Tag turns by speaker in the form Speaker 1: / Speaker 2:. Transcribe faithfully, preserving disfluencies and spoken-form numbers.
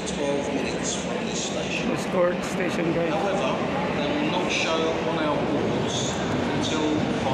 Speaker 1: twelve minutes from this station.
Speaker 2: Escort station guide.
Speaker 1: However, they will not show on our boards until